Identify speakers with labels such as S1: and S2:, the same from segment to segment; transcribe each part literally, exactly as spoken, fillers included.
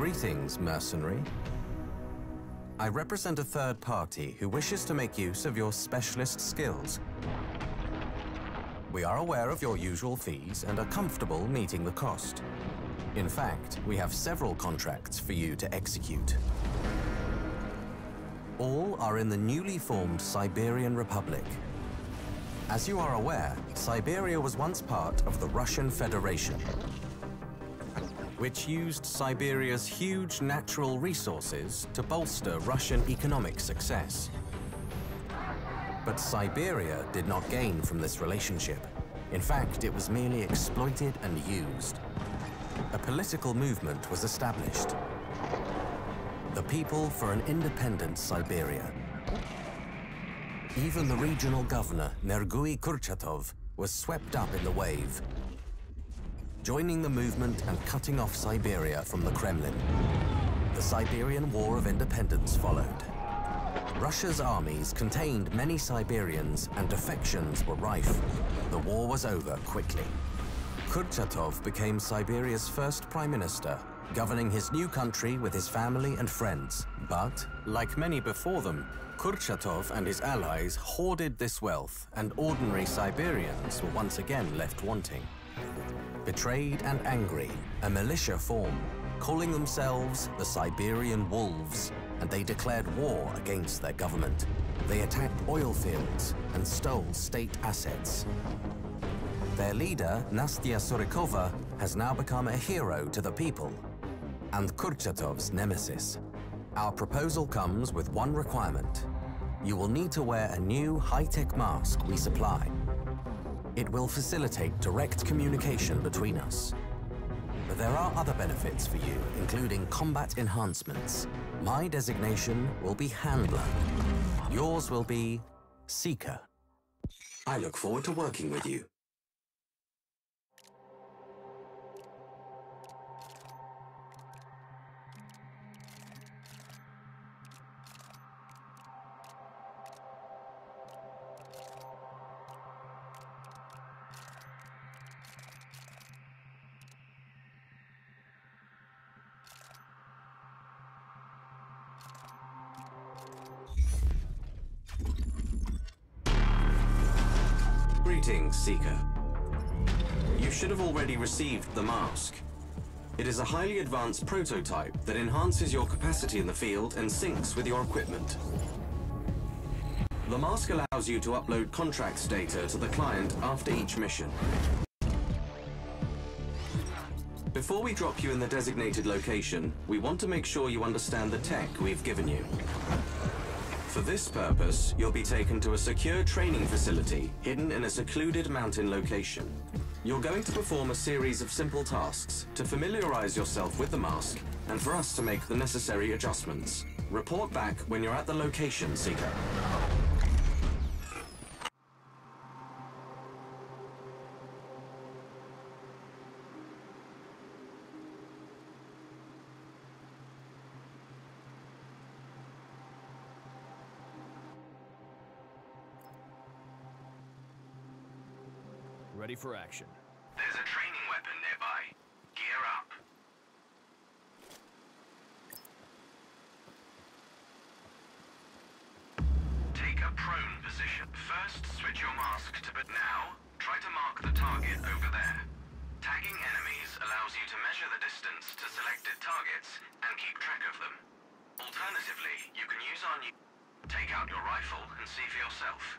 S1: Greetings, mercenary. I represent a third party who wishes to make use of your specialist skills. We are aware of your usual fees and are comfortable meeting the cost. In fact, we have several contracts for you to execute. All are in the newly formed Siberian Republic. As you are aware, Siberia was once part of the Russian Federation, which used Siberia's huge natural resources to bolster Russian economic success. But Siberia did not gain from this relationship. In fact, it was merely exploited and used. A political movement was established. The People for an Independent Siberia. Even the regional governor, Nergui Kurchatov, was swept up in the wave, joining the movement and cutting off Siberia from the Kremlin. The Siberian War of Independence followed. Russia's armies contained many Siberians and defections were rife. The war was over quickly. Kurchatov became Siberia's first prime minister, governing his new country with his family and friends. But, like many before them, Kurchatov and his allies hoarded this wealth, and ordinary Siberians were once again left wanting. Betrayed and angry, a militia formed, calling themselves the Siberian Wolves, and they declared war against their government. They attacked oil fields and stole state assets. Their leader, Nastya Surikova, has now become a hero to the people, and Kurchatov's nemesis. Our proposal comes with one requirement. You will need to wear a new high-tech mask we supply. It will facilitate direct communication between us. But there are other benefits for you, including combat enhancements. My designation will be Handler. Yours will be Seeker. I look forward to working with you. Greetings, Seeker. You should have already received the mask. It is a highly advanced prototype that enhances your capacity in the field and syncs with your equipment. The mask allows you to upload contracts data to the client after each mission. Before we drop you in the designated location, we want to make sure you understand the tech we've given you. For this purpose, you'll be taken to a secure training facility hidden in a secluded mountain location. You're going to perform a series of simple tasks to familiarize yourself with the mask and for us to make the necessary adjustments. Report back when you're at the location, Seeker.
S2: Ready for action.
S3: There's a training weapon nearby. Gear up. Take a prone position. First, switch your mask to but now, try to mark the target over there. Tagging enemies allows you to measure the distance to selected targets and keep track of them. Alternatively, you can use our new... Take out your rifle and see for yourself.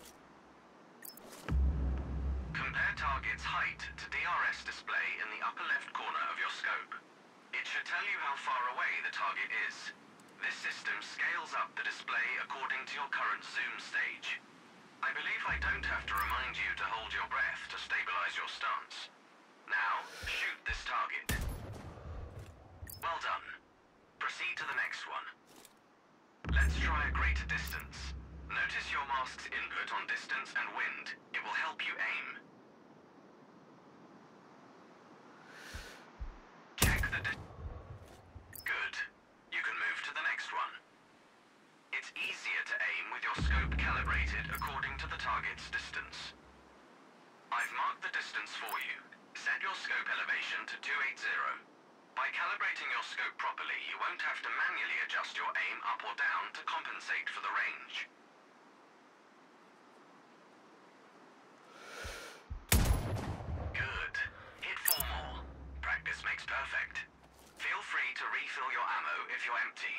S3: Compare target's height to D R S display in the upper left corner of your scope. It should tell you how far away the target is. This system scales up the display according to your current zoom stage. I believe I don't have to remind you to hold your breath to stabilize your stance. Now, shoot this target. Well done. Proceed to the next one. Let's try a greater distance. Notice your mask's input on distance and wind. It will help you aim. Check the di- Good. You can move to the next one. It's easier to aim with your scope calibrated according to the target's distance. I've marked the distance for you. Set your scope elevation to two eighty. By calibrating your scope properly, you won't have to manually adjust your aim up or down to compensate for the range. Good. Hit four more. Practice makes perfect. Feel free to refill your ammo if you're empty.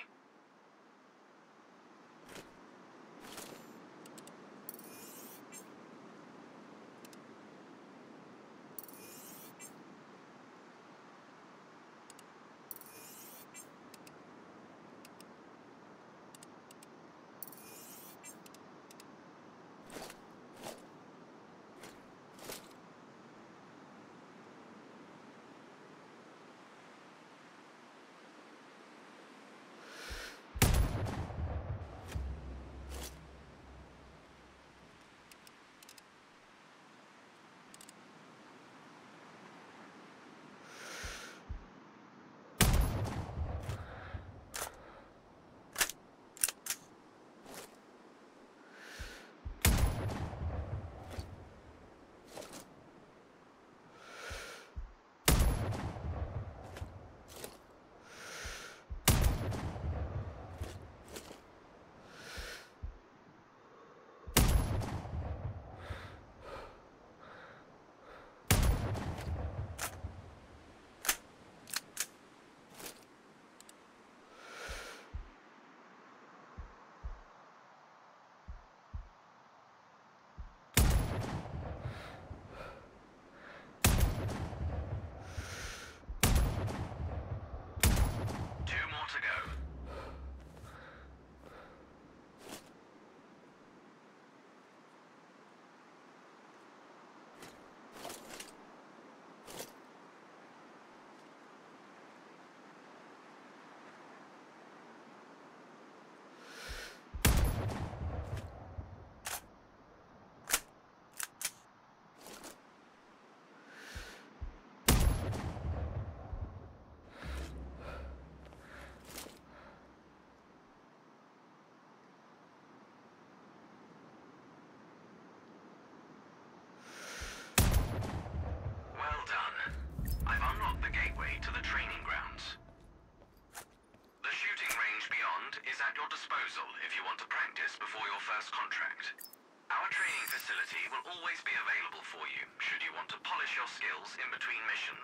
S3: If you want to practice before your first contract. Our training facility will always be available for you, should you want to polish your skills in between missions.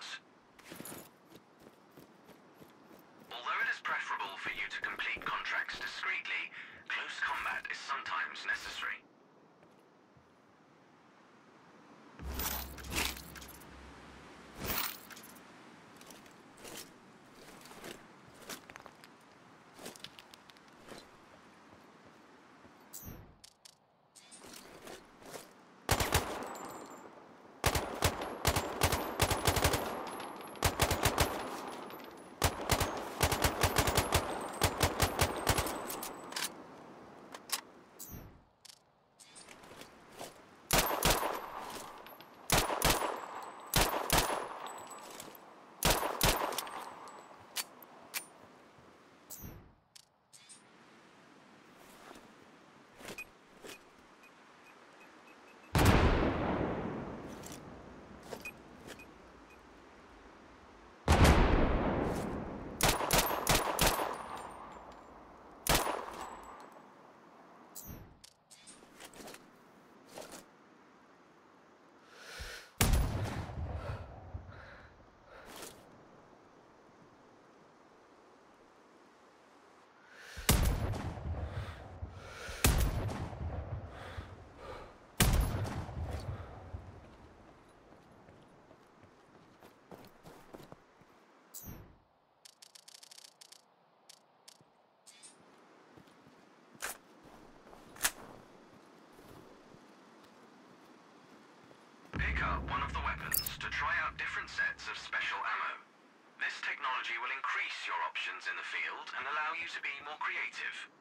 S3: Although it is preferable for you to complete contracts discreetly, close combat is sometimes necessary. Pick up one of the weapons to try out different sets of special ammo. This technology will increase your options in the field and allow you to be more creative.